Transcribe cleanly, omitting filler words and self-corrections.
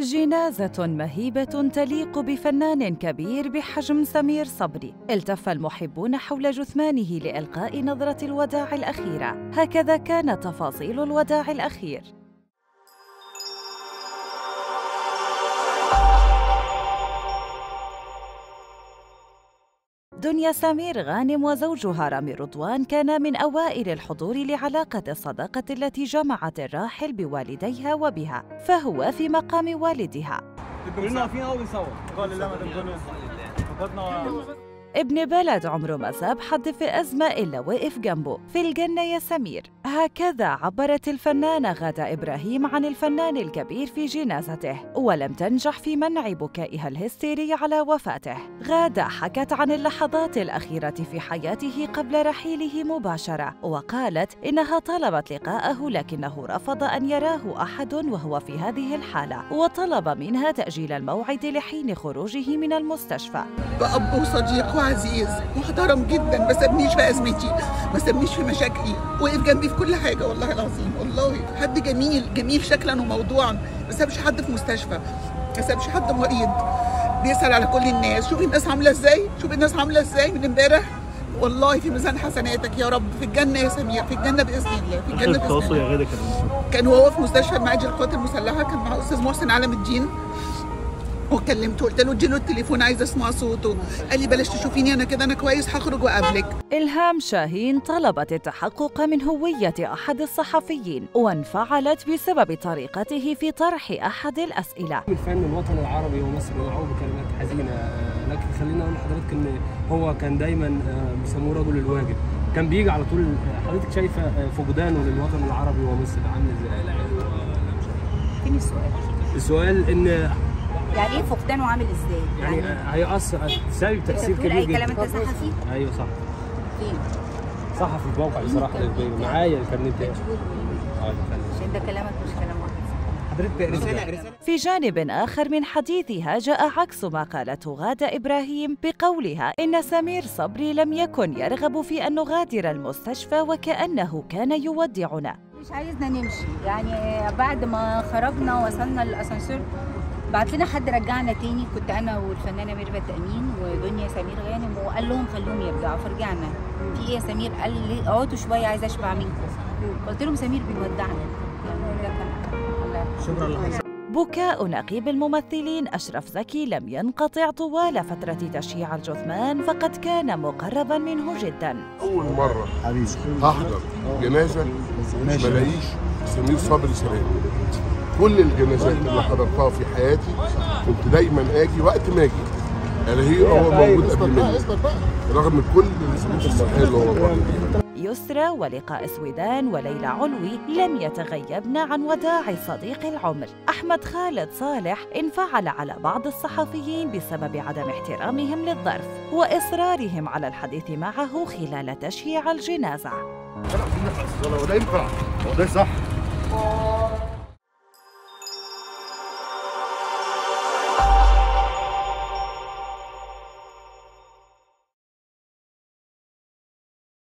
جنازة مهيبة تليق بفنان كبير بحجم سمير صبري. التف المحبون حول جثمانه لإلقاء نظرة الوداع الأخيرة. هكذا كانت تفاصيل الوداع الأخير. دنيا سمير غانم وزوجها رامي رضوان كانا من أوائل الحضور لعلاقة الصداقة التي جمعت الراحل بوالديها وبها، فهو في مقام والدها. ابن بلد عمره ما ساب حد في أزمة إلا وقف جنبه. في الجنة يا سمير. هكذا عبرت الفنانة غادة إبراهيم عن الفنان الكبير في جنازته، ولم تنجح في منع بكائها الهستيري على وفاته. غادة حكت عن اللحظات الأخيرة في حياته قبل رحيله مباشرة، وقالت إنها طلبت لقاءه لكنه رفض أن يراه أحد وهو في هذه الحالة، وطلب منها تأجيل الموعد لحين خروجه من المستشفى. بأب وصديق وعزيز محترم جدا، ما سابنيش في أزمتي، ما سابنيش في مشاكلي، وقف جنبي في كل حاجة. والله العظيم والله حد جميل شكلا وموضوعا، ما سابش حد في مستشفى، ما سابش حد مريض، بيسأل على كل الناس. شوفي الناس عاملة ازاي، شوفي الناس عاملة ازاي من امبارح. والله في ميزان حسناتك يا رب، في الجنة يا سمير، في الجنة بإذن الله، في الجنة بإذن الله. كان هو في مستشفى المعادي للقوات المسلحة، كان مع أستاذ محسن علم الدين، وكلمته قلت له اديله التليفون عايزه اسمع صوته، قال لي بلاش تشوفيني انا كده، انا كويس هخرج واقابلك. إلهام شاهين طلبت التحقق من هوية أحد الصحفيين، وانفعلت بسبب طريقته في طرح أحد الأسئلة. الفن الوطني العربي ومصر يدعوه بكلمات حزينة، لكن خلينا أقول لحضرتك إن هو كان دايماً بيسموه رجل الواجب، كان بيجي على طول. حضرتك شايفة فقدانه للوطن العربي ومصر عامل ازاي؟ فين السؤال إن يعني ايه فقدانه عامل ازاي؟ يعني هيأثر سبب تأثير كبير جدا. اي كلام انت صحفي؟ ايوه صح. فين؟ صحفي في الموقع بصراحه معايا الكارنيه بتاعي. عشان ده كلامك مش كلام واحد. حضرتك رسالة. في جانب آخر من حديثها جاء عكس ما قالته غادة إبراهيم بقولها إن سمير صبري لم يكن يرغب في أن نغادر المستشفى وكأنه كان يودعنا. مش عايزنا نمشي، يعني بعد ما خرجنا وصلنا للأسانسير بعت لنا حد رجعنا تاني، كنت انا والفنانه ميرفت امين ودنيا سمير غانم، وقال لهم خلوهم يرجعوا، فرجعنا. في ايه يا سمير؟ قال لي اقعدوا شويه عايزه اشبع منكم. قلت لهم سمير بيودعنا، يعني ده كان شكرا لحضرتك. بكاء نقيب الممثلين أشرف زكي لم ينقطع طوال فترة تشييع الجثمان، فقد كان مقربا منه جدا. أول مرة هحضر جنازة ملاقيش سمير صبري سلام. كل الجنازات اللي حضرتها في حياتي كنت دايما اجي وقت ما اجي الاقيه هو موجود قبل مني، رغم كل الصحيه اللي هو مر بيها. يسرى ولقاء سويدان وليلى علوي لم يتغيبن عن وداع صديق العمر. أحمد خالد صالح انفعل على بعض الصحفيين بسبب عدم احترامهم للظرف وإصرارهم على الحديث معه خلال تشييع الجنازة. ده ينفع، ده صح.